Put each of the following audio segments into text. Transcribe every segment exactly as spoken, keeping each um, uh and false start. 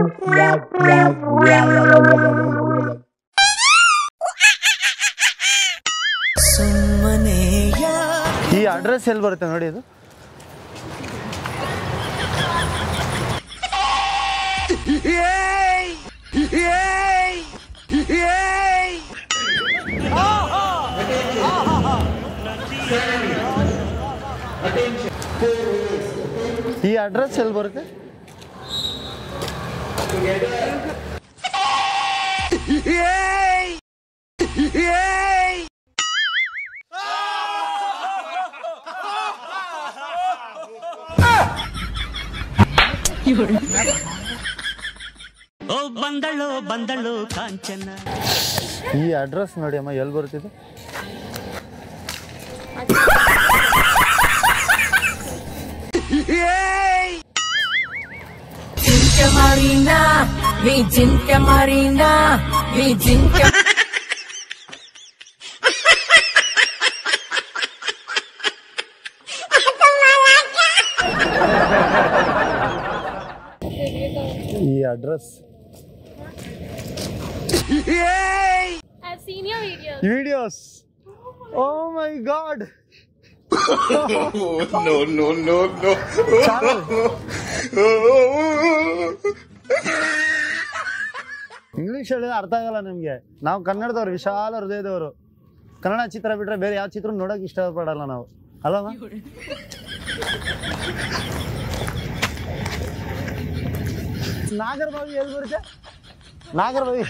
ಈ ಅಡ್ರೆಸ್ ಎಲ್ಲಿ ಬರುತ್ತೆ ನೋಡಿ ಅದು ಈ ಅಡ್ರೆಸ್ ಎಲ್ಲಿ ಬರುತ್ತೆ ಓ ಬಂದಳು ಬಂದಳು ಕಾಂಚನ ಈ ಅಡ್ರೆಸ್ ನೋಡಿ ಅಮ್ಮ ಎಲ್ಲಿ ಬರ್ತಿದೆ Zinka Marina, we Zinka Marina, we Zinka. ಈ address I've seen your videos. videos oh my god no no no no English ಹೇಳಿದ್ರೆ ಅರ್ಥ ಆಗಲ್ಲ ನಿಮಗೆ ನಾವು ಕನ್ನಡದವ್ರು ವಿಶಾಲ ಹೃದಯದವರು ಕನ್ನಡ ಚಿತ್ರ ಬಿಟ್ರೆ ಬೇರೆ ಯಾವ ಚಿತ್ರ ನೋಡೋಕೆ ಇಷ್ಟಪಡಲ್ಲ ನಾವು ಅಲ್ವಾ ನಾಗರಬಾವಿ ಎಲ್ಲಿ ಬರುತ್ತೆ ನಾಗರಬಾವಿ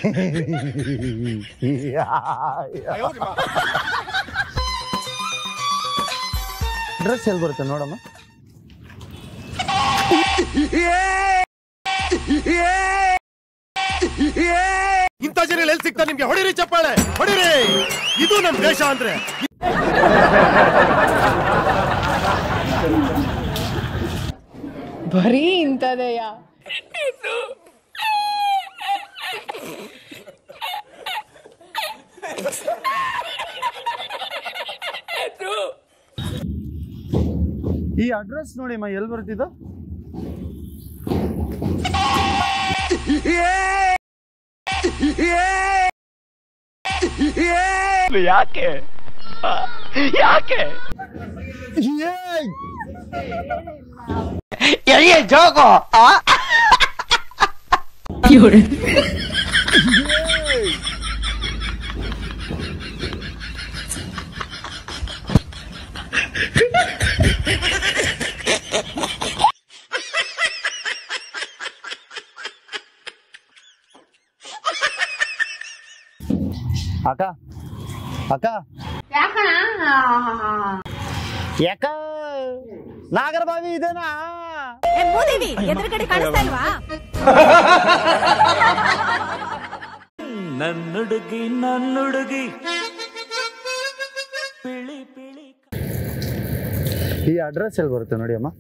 ಅಡ್ರೆಸ್ ಎಲ್ಲಿ ಬರುತ್ತೆ ನೋಡಮ್ಮ ಇಂಥ ಜನ ಎಲ್ಲಿ ಸಿಗ್ತಾರೆ ನಿಮ್ಗೆ ಹೊಡಿರಿ ಚಪ್ಪಾಳೆ ಹೊಡಿರಿ ಇದು ನಮ್ ದೇಶ ಅಂದ್ರೆ ಬರೀ ಇಂಥದೆಯಾ ಈ ಅಡ್ರೆಸ್ ನೋಡಿ ಅಮ್ಮ ಎಲ್ಲಿ ಬರ್ತಿದ್ದು ಯಾಕೆ ಯಾಕೆ ಎಲ್ಲಿ ಜೋಗೋ ಅಕ್ಕ ಅಕ್ಕ ಯಾಕ ನಾಗರಬಾವಿ ಇದೇನಾ ಎದುರುಗಡೆ ಕಾಣಿಸ್ತಾ ಇಲ್ವಾ ನನ್ನುಡುಗಿ ನನ್ನುಡುಗಿ ಪಿಳಿ ಪಿಳಿ ಈ ಅಡ್ರೆಸ್ ಎಲ್ಲಿ ಬರುತ್ತೆ ನೋಡಿ ಅಮ್ಮ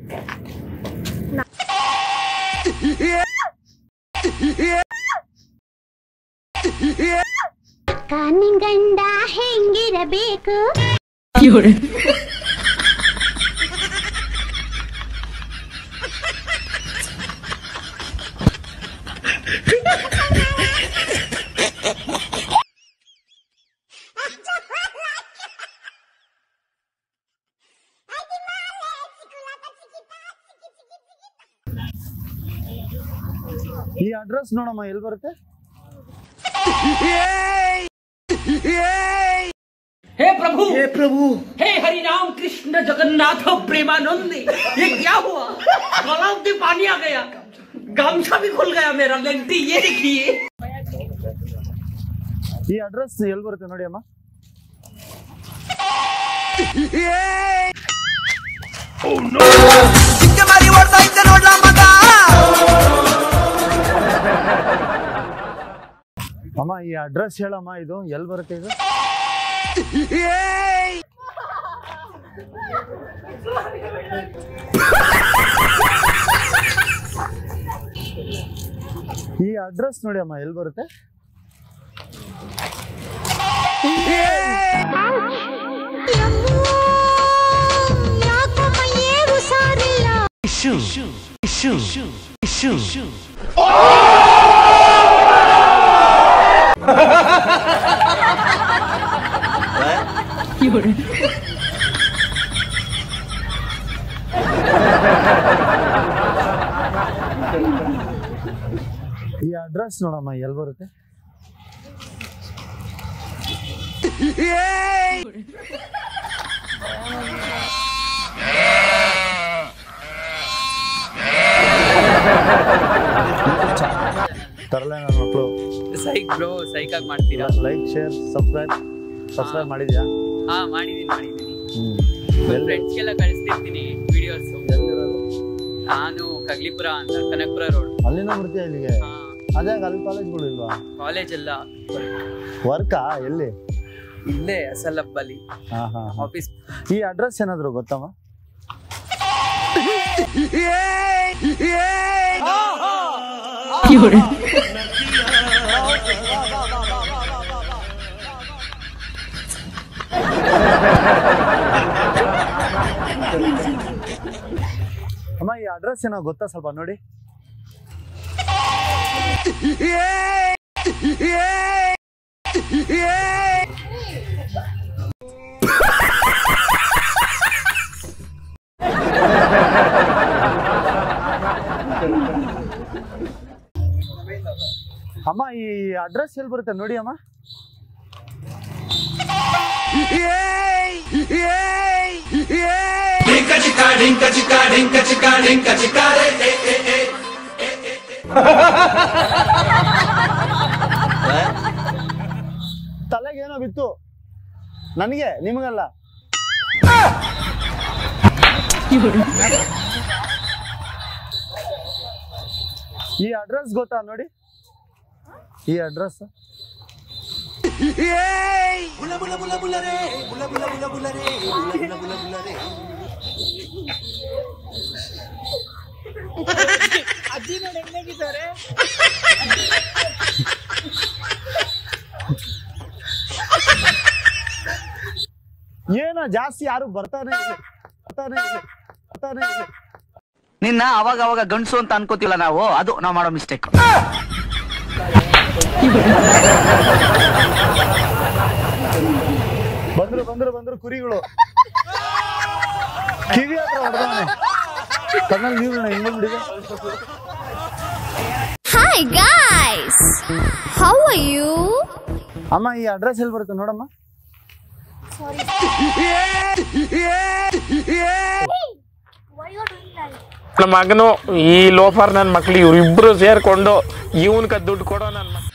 ನಿಂಗಂಡ ಹೆಂಗಿರಬೇಕು ಈ ಅಡ್ರೆಸ್ ನೋಡಮ್ಮ ಎಲ್ಲಿ ಬರುತ್ತೆ हे प्रभु हे प्रभु हे हरि राम कृष्ण जगन्नाथ प्रेमानंदी ये क्या हुआ तालाब में पानी आ गया गामछा भी खुल गया मेरा लेंटी ये देखिए ಈ ಅಡ್ರೆಸ್ ಎಲ್ಲಿ ಬರುತ್ತೆ ನೋಡಿ ಅಮ್ಮ ಅಮ್ಮ ಈ ಅಡ್ರೆಸ್ ಹೇಳಮ್ಮ ಇದು ಎಲ್ಲಿ ಬರುತ್ತೆ ಇದು ಈ ಅಡ್ರೆಸ್ ನೋಡಿ ಅಮ್ಮ ಎಲ್ಲಿ ಬರುತ್ತೆ ಈ ಅಡ್ರೆಸ್ ನೋಡಮ್ಮ ಎಲ್ಲಿ ಬರುತ್ತೆ? ತರಲೆ ನನ್ನ ಮಕ್ಕಳು ಸೈಕ್ ಬ್ರೋ ಸೈಕ್ ಆಗಿ ಮಾಡ್ತೀರಾ? ಲೈಕ್ ಶೇರ್ ಸಬ್ಸ್ಕ್ರೈಬ್ ಸಬ್ಸ್ಕ್ರೈಬ್ ಮಾಡಿದ್ಯಾ? ಹಾ ಮಾಡಿದೀನಿ ಮಾಡಿದೀನಿ ಹ್ಮ್ ಫ್ರೆಂಡ್ಸ್ಗೆಲ್ಲ ಕಳಿಸ್ತಿರ್ತೀನಿ ವಿಡಿಯೋಸ್. ಎಲ್ಲಿರೋದು? ನಾನು ಕಗ್ಲಿಪುರ ಅಂತ ಕನಕಪುರ ರೋಡ್. ಅಲ್ಲಿಂದ ಬರ್ತೀಯ ಇಲ್ಲಿಗೆ? ಅದೇ ಅಲ್ಲಿ ಕಾಲೇಜ್ಗಳು ಇಲ್ವಾ? ಕಾಲೇಜ್ ಎಲ್ಲ ವರ್ಕಾ ಎಲ್ಲಿ? ಇಲ್ಲೇ ಎಸ್ ಎಲ್ ಎಫ್ ಅಲ್ಲಿ ಹಾ ಹಾ ಆಫೀಸ್. ಈ ಅಡ್ರೆಸ್ ಏನಾದ್ರು ಗೊತ್ತಮ್ಮ? ಅಮ್ಮ ಈ ಅಡ್ರೆಸ್ ಏನೋ ಗೊತ್ತಾ ಸ್ವಲ್ಪ ನೋಡಿ. ಅಮ್ಮ ಈ ಅಡ್ರೆಸ್ ಎಲ್ಲಿ ಬರುತ್ತೆ ನೋಡಿ ಅಮ್ಮ. ತಲೆಗೇನೋ ಬಿತ್ತು ನನಗೆ, ನಿಮಗಲ್ಲ. ಈ ಅಡ್ರೆಸ್ ಗೊತ್ತಾ ನೋಡಿ? ಈ ಅಡ್ರೆಸ್ ಏನೋ ಜಾಸ್ತಿ ಯಾರು ಬರ್ತಾನೆ ಇಲ್ಲ ಬರ್ತಾನೆ ಇಲ್ಲ ಬರ್ತಾನೆ ಇಲ್ಲ. ನಿನ್ನ ಅವಾಗ ಅವಾಗ ಗಂಡಸು ಅಂತ ಅನ್ಕೋತಿಲ್ಲ ನಾವು, ಅದು ನಾವು ಮಾಡೋ ಮಿಸ್ಟೇಕ್. ಬಂದ್ರು ಬಂದ್ರು ಬಂದ್ರು ಕುರಿಗಳು ಕಿವಿ ಹತ್ರ ಹೊಡೆದವನೆ ಕಣ್ಣಲ್ಲಿ ನೀರು ಹಿಂಗ್ ಬಂದ್ಬಿಟ್ಟಿದೆ. Hi guys, how are you? ಅಮ್ಮ ಈ ಅಡ್ರೆಸ್ ಎಲ್ಲಿ ಬರುತ್ತೆ ನೋಡಮ್ಮ. ನಮ್ಮ ಮಗನು ಈ ಲೋಫರ್ ನನ್ನ ಮಕ್ಳು ಇವ್ರಿಬ್ರು ಸೇರ್ಕೊಂಡು ಇವನ್ಕ ದುಡ್ಡು ಕೊಡೋ ನನ್ನ